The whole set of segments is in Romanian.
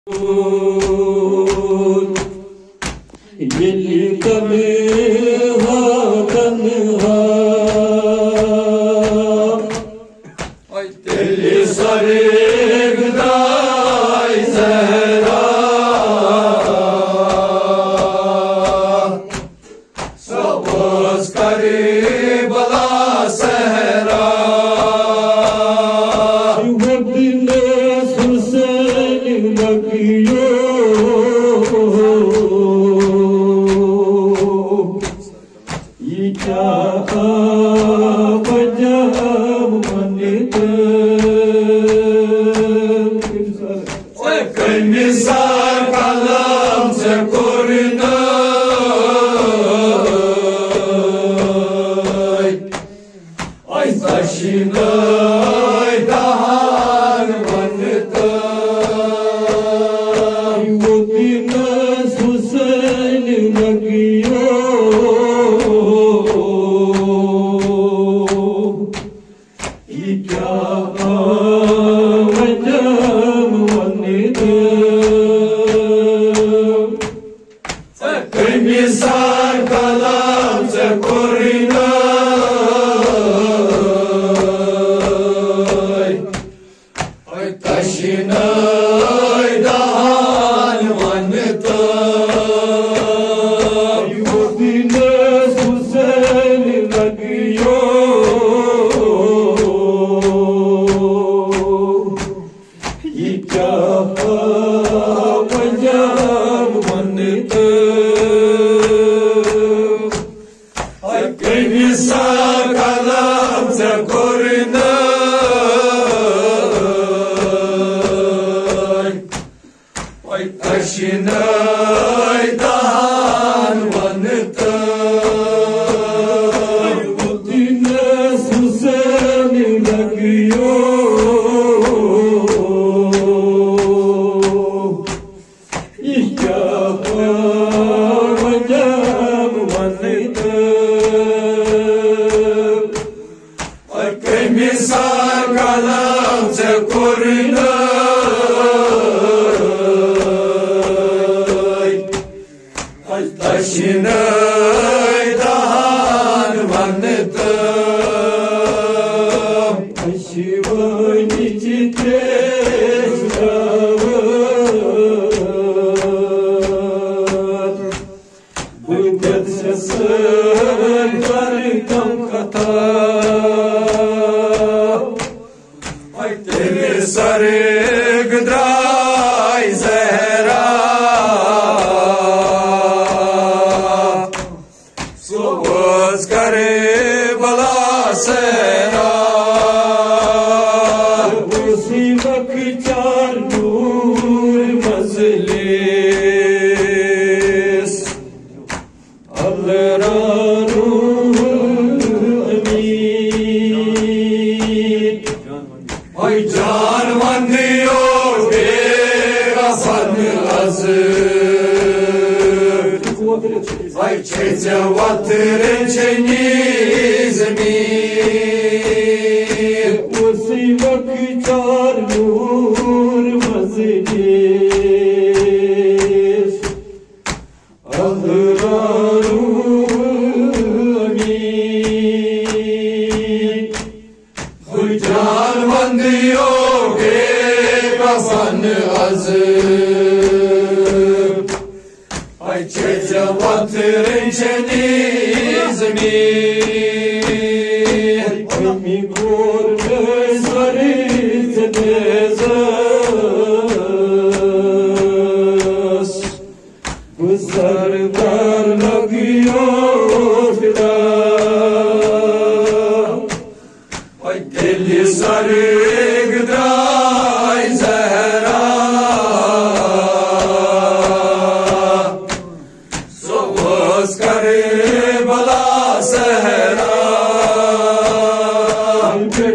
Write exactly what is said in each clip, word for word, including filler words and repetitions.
يلي تنها تنها اللي صريق داي زهرا صبوز قريب لا سهرا يوبد الناس حسين لقيو Misal kalam sekorinay ay taşinay dahan vanitay Yutinas Hüseyin nagiyo İkya vajam vanitay Misal kalam sekorinay ay taşinay dahan vanitay Yutinas Hüseyin nagiyo İkya vajam vanitay Misal kalam sekorinay ay taşinay dahan vanitay Yutinas Hüseyin nagiyo İkya vajam vanitay Misal kalam sekorinay ay taşinay dahan vanitay Ay şivani çitres ravat Bıdet sesler karikam kata Ay teli sarık dray zehra Soğuz karib la sehra Usimak çar nur mazlis Allah'ın amin Ay can vandiyor beğafan azır Ay çece vatırın çenizmir Usimak çar nur mazlis Allah'ın amin Ay can vandiyor beğafan azır Ay çece vatırın çenizmir Ay mi gorme zariz dezas Bu sardar nagiyor filan Ay deli sarık dray zehra Soğuz karib la sehra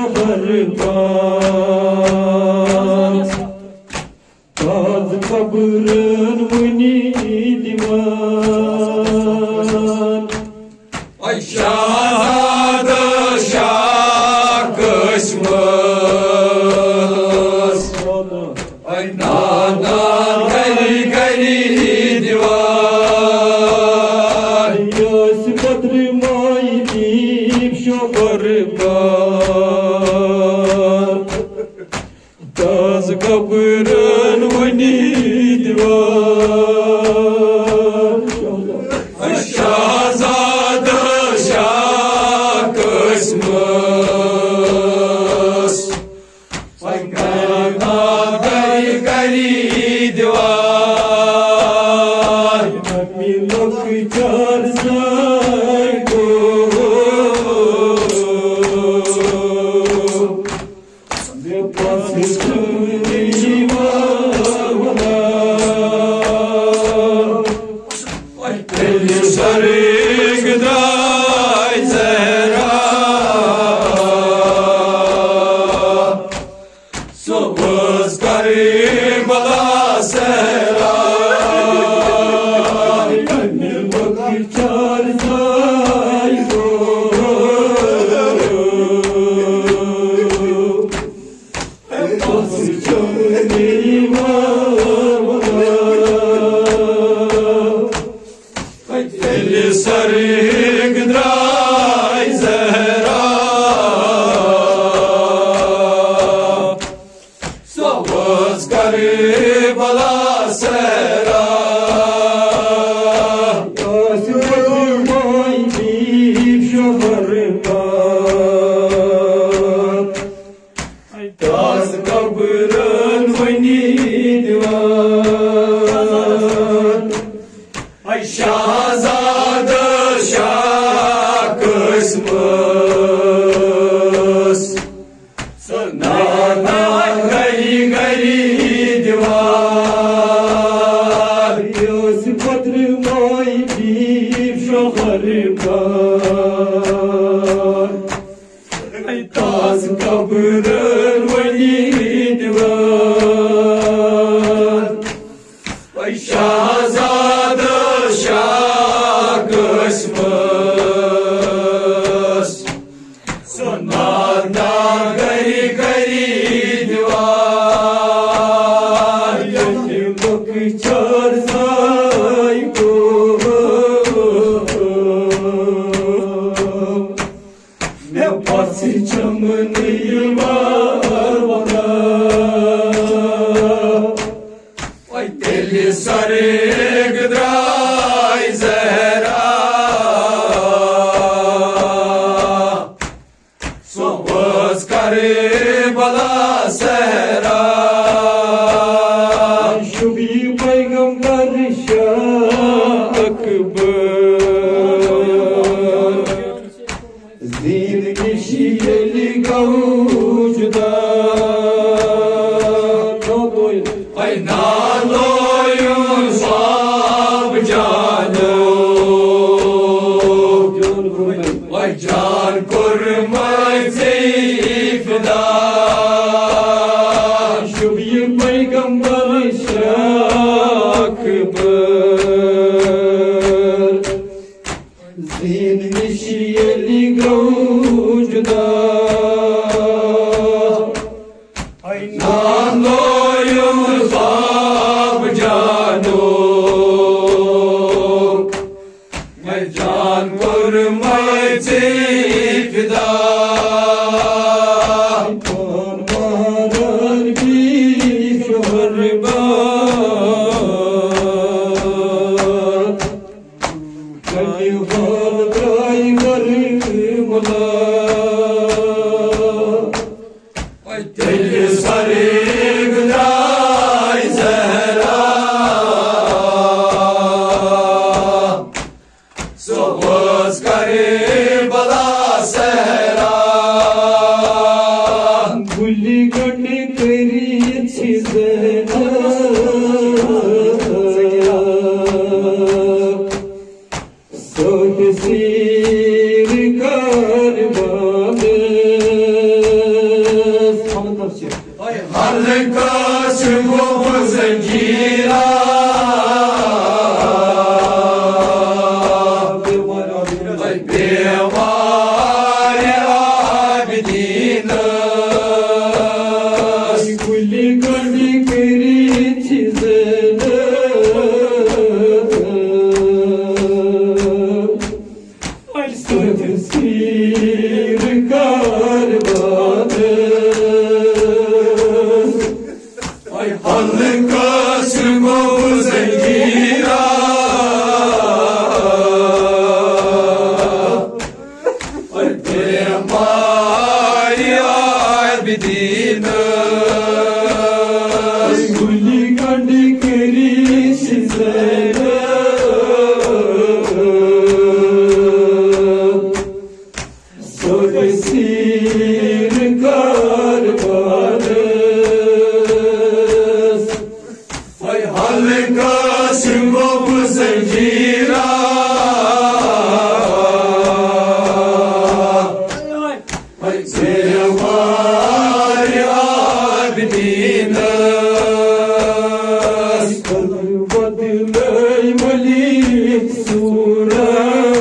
şoharban Taz kabrın muni divan Ay şahada şah kısmız Ay nadan gari gari divan Yas kadri maydip şoharban Taz kabrın muni divan Ay şahzade şah kısmız Ay nadan gari gari divan Milok çar sayko Ne pasır divana Ay deli sarı gıday zehra Soğuz garip ala sera Çar sayko Pasır çömeyim Ay deli sarı gıday zehra Soğuz garip ala sera Yasir maydip şoharban Taz kabrın muni divan Ay şahzade şah kısmız Nadan gari gari divan Yas kadri maydip şoharban Ay taz kabrın muni divan Ay şahzade şah kısmız Nadan gari gari divan Milok çar sayko Ne pası çamını var bana Ay deli sarı gıday zehra Soğuz garip ala sera Şu bir peygamber şah akbar Zil kişiyeli gavucuda Ay naloyun sab canım Ay can kurmak zeyfdan Şu bir peygamber şah akbar Zil kişiyeli gavucuda Ay naloyun sab canım Ay can kurmak zeyfdan Parmalar bir şoharban Gani hal gay garip ola Ay deli sarı gıday zehra Soğuz garip ala sera Gulli gulli kari çizena Soğuz sir karbanı عابدين Guli gandi keri sizlere Sodesir karbarız Ay halka simgop zanjira Ay zeyamari abidin Badlay malik sura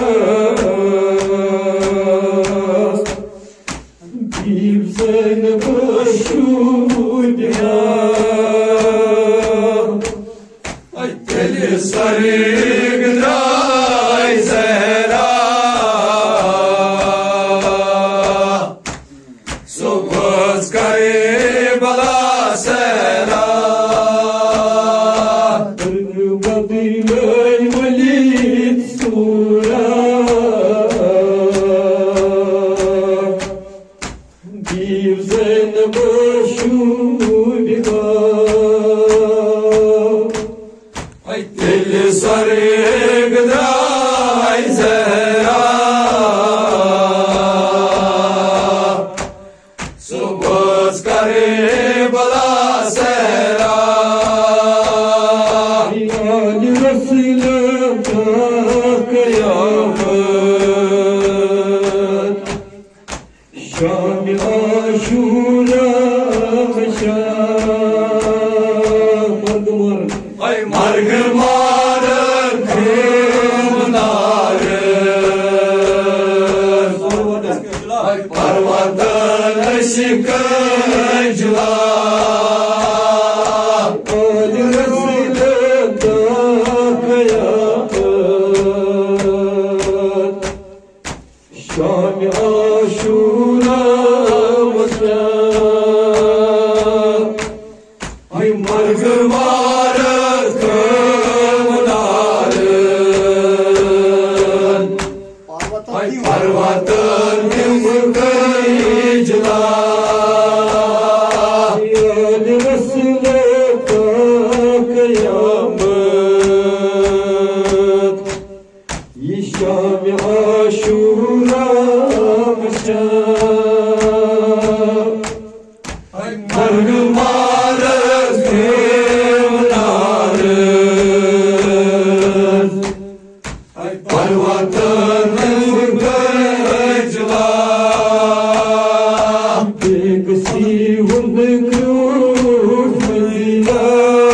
Gibsen başudya Ay deli sarık dray zera Sobaz kare bala sera Badlay malik sura Gibsen başudya Ay deli sarık dray zera Sobaz kare bala sera Ali Resul'e kıyamet Şam-ı Aşura Şam Margımar Ay margımarın kımnarın Ay parvatın ışıkıcılar Ali Resul'e kıyamet Şam-ı Aşura Şam Ay margımarın kımnarın Ay parvatın ışıkıcılar Ali Resul'e kıyamet Şam-ı Aşura Şam Ay margımarın kımnarın Ay parvatın ışıkıcılar Bekasi hundukrut Medina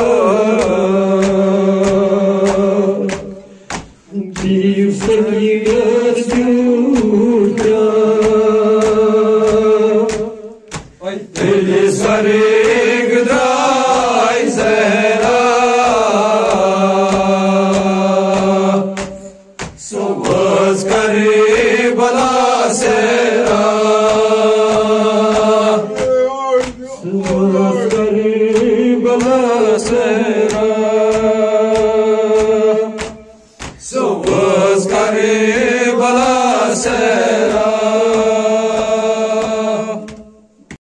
Bir sevgiler dünya Ay deli sarık dray zera Sobaz kare bala sera Sığmaz garip bana sera Sobaz kare bala sera